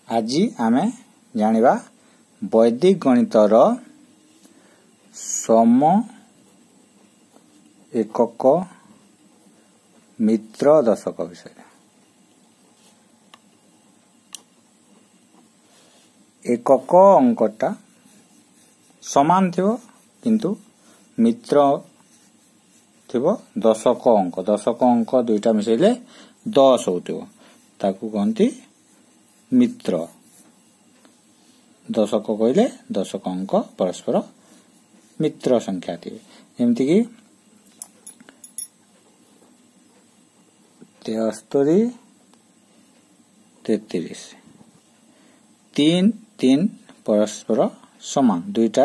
आज आमे जानिबा वैदिक गणितर सम एकक मित्र दशक विषय। एकक अंकटा समान थिबो किंतु मित्र थिबो दशक अंक दुईटा मिसेले 10 होतिबो ताकू कहंती मित्र। दशक कहले दशक अंक परस्पर मित्र संख्या थी। एमती की 73 33 3 परस्पर समान दुईटा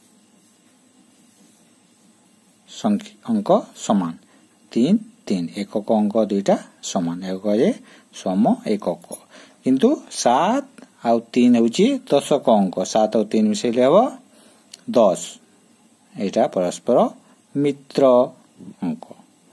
अंक समान 3 3 एकक अंक दुईटा समान एक सम एकक किंतु 7 आउ 3 होची दशक अंक 7 और 3 मिसेले हबो 10 एटा परस्पर मित्र अंक।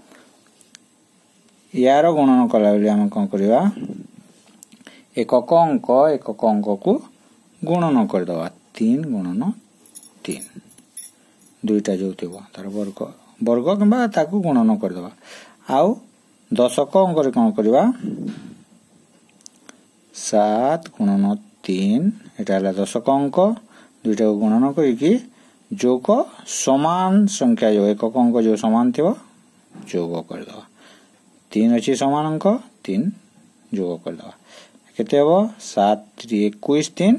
यार गणन कला बेले हम कोन करबा एकक अंक को गुणन कर दवा 3 गुणन 3 दुईटा जो थिबो तार वर्ग किबा ताकू गुणन कर दवा। आउ दशक अंक रे कोन करबा 7 गुणन 3 एटा हला दशक अंक दुईटा को गुणन करिकि जोग समान संख्या जो एकक अंक जो समान थिबो जोग कर दवा। 3 अछि समान अंक 3 जोग कर दवा केते हबो 7 3 21 3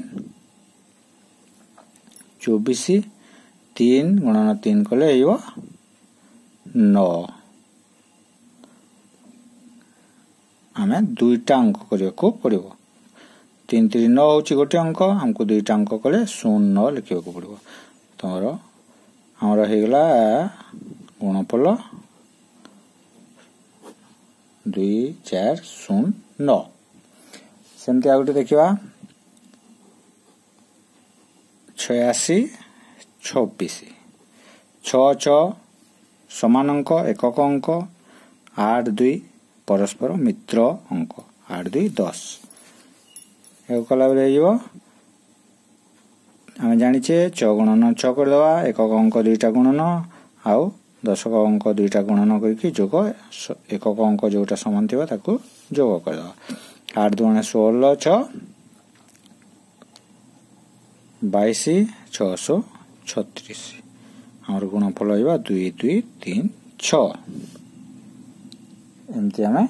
24 3 गुणन 3 कले हेबो 9। आमे दुईटा अंक करियको पड़िबो 3 3 9 होची गोटे अंक हमको दुईटा अंक कले 0 लिखिबो पड़िबो। तमरो हमरा हेगला गुणफल 2 4 0 9। सेमती आ गोटे देखिबा 86 26 6 6 समान अंक एकक अंक 8 2 परस्पर मित्र अंक 8 2 10 एक कला बेले हेजिबो आमे जानिचे 6 गुणन 6 कर दवा एकक अंक दुईटा गुणन आउ दशक अंक दुईटा गुणन करके जोग एकक अंक जोटा समान थिबा ताकू जोग कर दवा। 8 2 16 6 22 636 हमर गुणफल होइबा 2 2 3 6। एमती हमें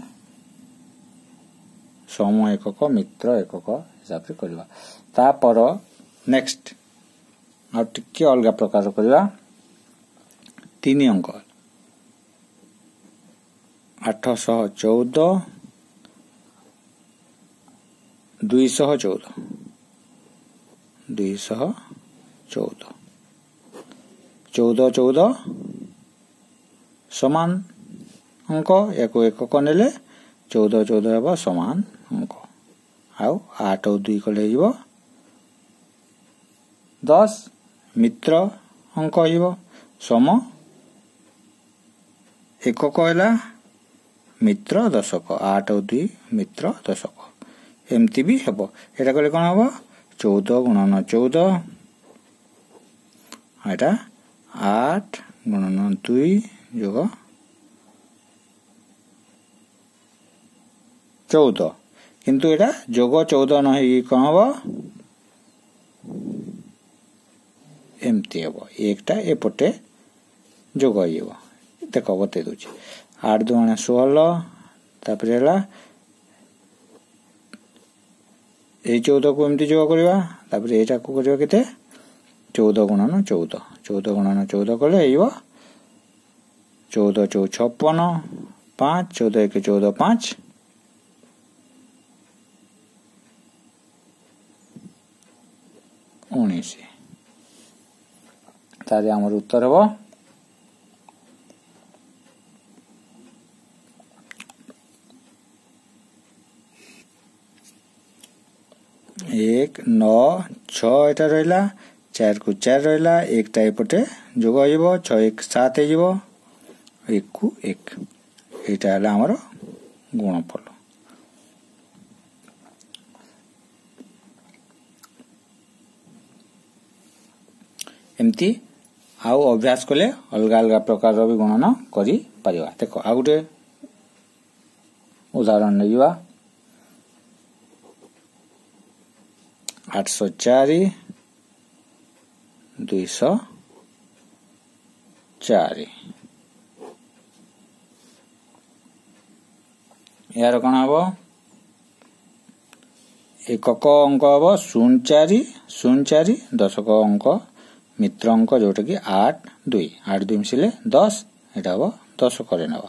सम एकक मित्र एकक हिसाब से करबा। तापर नेक्स्ट आ टिके अलगा प्रकार करबा 3 अंक 814 214 14 14 समान अंक एक एकक नेले 14 14 हेबा समान अंक आउ 8 और 2 कले हेबो 10 मित्र अंक हेबो सम एकक हैला मित्र दशक 8 और 2 मित्र दशक एमती भी हेबो। एटा कले कोन हेबो 14 गुणन 14 एटा 8 गुणन 2 जोग 14 किंतु एटा जोग 14 न हे कोन हेबो एमती हेबो एकटा एपटे जोग हेबो देखो बते दोची 8 2 16 तापर हला ए 14 को एमती जोग करबा तापर एटा को करबा केते 14 गुणन 14 14 गुणन 14 कले हेबो 14 4 56 5 14 1 14 5 19 तारे हमर उत्तर हेबो 1 9 6 एटा रहला 4 को 4 रहला एकटा एपटे जोग हेबो 6 1 7 हेजिबो 1 को 1 एटा हला हमर गुणफल। एमती आउ अभ्यास कले अलग अलग प्रकार भी गणना करि परिवा। देखो आ गुटे उदाहरण नै दिवा 804 204 यार कौन हम एकक अंक हम 04 दशक अंक मित्र अंक जोटा कि 8 2 मिसिले 10 एटा हम 10 करे नवा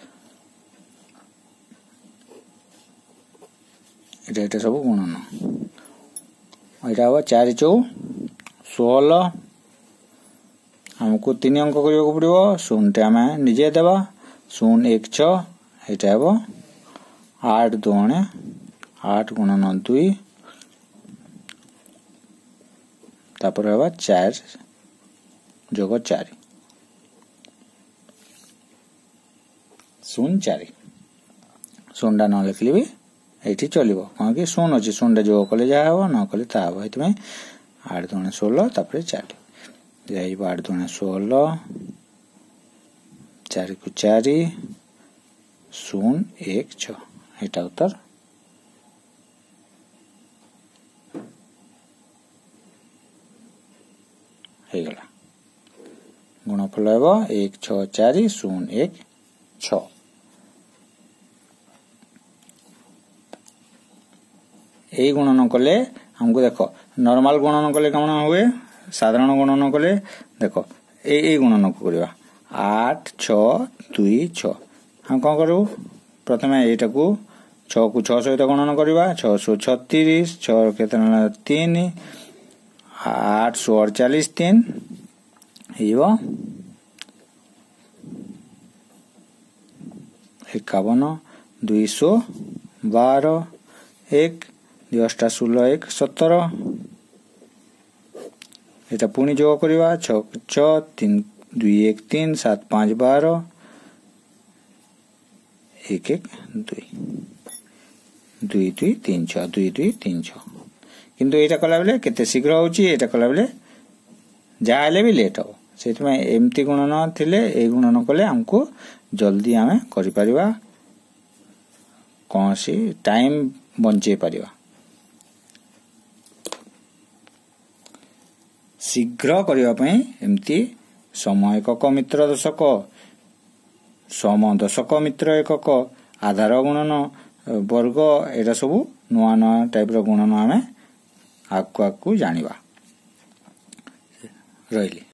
एटा सब गुणन एटा हम 4 4 16 हमको 3 अंक करबा पड़िबो 0 टे हम निजे देबा 0 1 6 एटा हम 8 2 8 गुणन 2 तापर हवा 4 जोग 4 0 4 0 न लिखली भी एठी चलिबो कौन कि 0 अछि 0 जोग कले जा हबो न कले ता हबो एतमे 8 2 16 तापर 4 जाइबो 8 2 16 4 को 4 0 1 6 एटा उत्तर हेगला गुणफल हेबो 1 6 4 0 1 6 ए गुणन कले हमको देखो नॉर्मल गुणन कले कौन हुए साधारण गुणन कले देखो ए गुणन को करबा 8 6 2 6 हम कोन करू प्रथमे एटा को 6 को 6 सहित गणन करबा 636 6 केतना 3 8 48 3 हेबो 51 212 1 2 8 16 1 17 एटा पुनी जोग करबा 6 6 3 2 1 3 7 5 12 1 1 2 2 2 3 6 2 2 3 6 किंतु एटा कला बेले केते शीघ्र होची एटा कला बेले जाले भी लेट हो सेतमे एमती गुणन थिले ए गुणन कले हमको जल्दी हमें करि परिबा कोनसी टाइम बंचे परिबा शीघ्र करिवा पई एमती समय एकक मित्र दशक सम दशक मित्र एकक आधार गुणन वर्ग एटा सब नुआ नुआ टाइप रो गुणन हमें आकु जानिबा रहिली।